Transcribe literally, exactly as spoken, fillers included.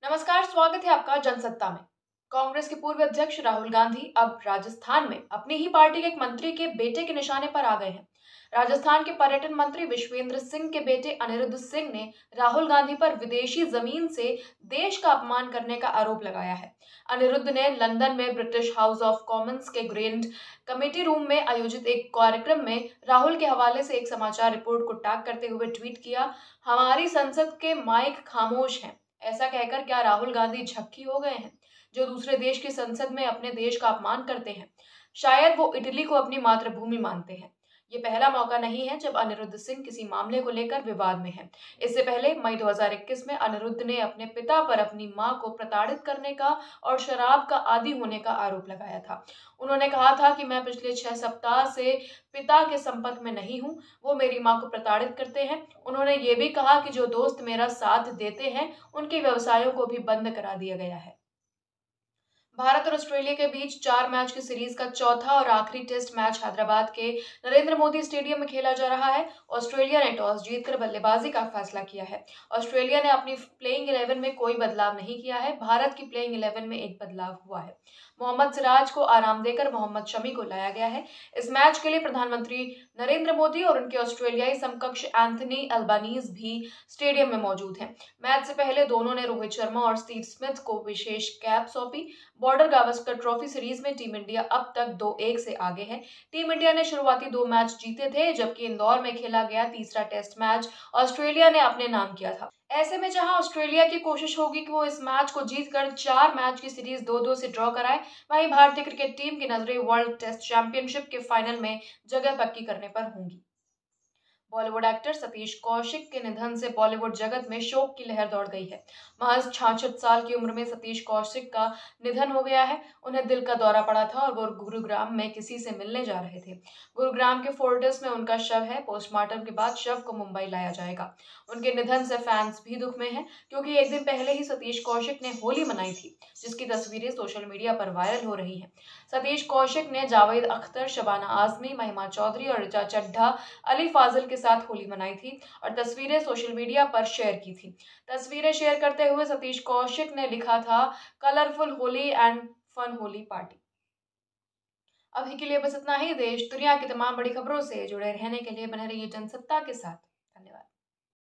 नमस्कार, स्वागत है आपका जनसत्ता में। कांग्रेस के पूर्व अध्यक्ष राहुल गांधी अब राजस्थान में अपनी ही पार्टी के एक मंत्री के बेटे के निशाने पर आ गए हैं। राजस्थान के पर्यटन मंत्री विश्वेंद्र सिंह के बेटे अनिरुद्ध सिंह ने राहुल गांधी पर विदेशी जमीन से देश का अपमान करने का आरोप लगाया है। अनिरुद्ध ने लंदन में ब्रिटिश हाउस ऑफ कॉमन्स के ग्रैंड कमेटी रूम में आयोजित एक कार्यक्रम में राहुल के हवाले से एक समाचार रिपोर्ट को टैग करते हुए ट्वीट किया, हमारी संसद के माइक खामोश हैं। ऐसा कहकर क्या राहुल गांधी झक्की हो गए हैं, जो दूसरे देश की संसद में अपने देश का अपमान करते हैं? शायद वो इटली को अपनी मातृभूमि मानते हैं। ये पहला मौका नहीं है जब अनिरुद्ध सिंह किसी मामले को लेकर विवाद में है। इससे पहले मई दो हज़ार इक्कीस में अनिरुद्ध ने अपने पिता पर अपनी मां को प्रताड़ित करने का और शराब का आदी होने का आरोप लगाया था। उन्होंने कहा था कि मैं पिछले छह सप्ताह से पिता के संपर्क में नहीं हूं, वो मेरी मां को प्रताड़ित करते हैं। उन्होंने ये भी कहा कि जो दोस्त मेरा साथ देते हैं उनके व्यवसायों को भी बंद करा दिया गया है। भारत और ऑस्ट्रेलिया के बीच चार मैच की सीरीज का चौथा और आखिरी टेस्ट मैच हैदराबाद के नरेंद्र मोदी स्टेडियम में खेला जा रहा है। ऑस्ट्रेलिया ने टॉस जीतकर बल्लेबाजी का फैसला किया है। ऑस्ट्रेलिया ने अपनी प्लेइंग इलेवन में कोई बदलाव नहीं किया है। भारत की प्लेइंग इलेवन में एक बदलाव हुआ है। मोहम्मद सिराज को आराम देकर मोहम्मद शमी को लाया गया है। इस मैच के लिए प्रधानमंत्री नरेंद्र मोदी और उनके ऑस्ट्रेलियाई समकक्ष एंथनी अल्बानीज भी स्टेडियम में मौजूद हैं। मैच से पहले दोनों ने रोहित शर्मा और स्टीव स्मिथ को विशेष कैप सौंपी। बॉर्डर गावस्कर ट्रॉफी सीरीज में टीम इंडिया अब तक दो एक से आगे है। टीम इंडिया ने शुरुआती दो मैच जीते थे, जबकि इंदौर में खेला गया तीसरा टेस्ट मैच ऑस्ट्रेलिया ने अपने नाम किया था। ऐसे में जहां ऑस्ट्रेलिया की कोशिश होगी कि वो इस मैच को जीतकर चार मैच की सीरीज दो दो से ड्रॉ कराए, वहीं भारतीय क्रिकेट टीम की नजरें वर्ल्ड टेस्ट चैंपियनशिप के फाइनल में जगह पक्की करने पर होंगी। बॉलीवुड एक्टर सतीश कौशिक के निधन से बॉलीवुड जगत में शोक की लहर दौड़ गई है। महज छियासठ साल की उम्र में सतीश कौशिक का निधन हो गया है। उन्हें दिल का दौरा पड़ा था और वो गुरुग्राम में किसी से मिलने जा रहे थे। गुरुग्राम के फोर्टिस में उनका शव है। पोस्टमार्टम के बाद शव को मुंबई लाया जाएगा। उनके निधन से फैंस भी दुख में हैं, क्योंकि एक दिन पहले ही सतीश कौशिक ने होली मनाई थी, जिसकी तस्वीरें सोशल मीडिया पर वायरल हो रही हैं। सतीश कौशिक ने जावेद अख्तर, शबाना आजमी, महिमा चौधरी और ऋचा चड्ढा, अली फाजिल के साथ होली मनाई थी और तस्वीरें सोशल मीडिया पर शेयर की थी। तस्वीरें शेयर करते हुए सतीश कौशिक ने लिखा था, colourful Holi and fun Holi party. अभी के लिए बस इतना ही। देश दुनिया की तमाम बड़ी खबरों से जुड़े रहने के लिए बने रहिए जनसत्ता के साथ।